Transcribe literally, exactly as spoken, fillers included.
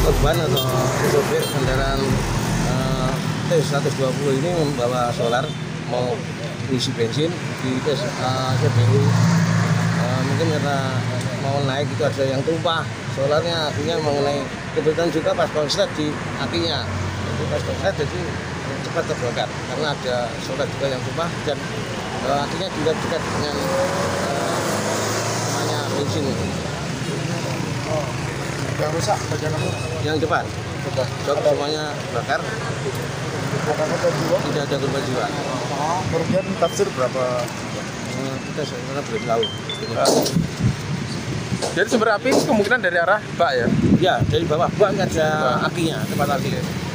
korban atau sopir kendaraan uh, T seratus dua puluh ini membawa solar mau isi bensin di tes uh, C B U. Uh, mungkin karena mau naik itu ada yang tumpah solarnya, akhirnya mengenai kebetulan juga pas konslet di akinya, itu pas konslet jadi cepat terbakar karena ada solar juga yang tumpah dan uh, akhirnya juga dekat dengan uh, namanya bensin itu. Oh, yang rusak bagian apa? Yang depan, Depan. jok semuanya bakar, Ada korban jiwa? tidak ada korban jiwa. Oh, kerugian tafsir berapa? Uh, kita sebenarnya belum tahu. Jadi sumber api kemungkinan dari arah bak ya? Ya, dari bawah bak ada akinya, tempat aki.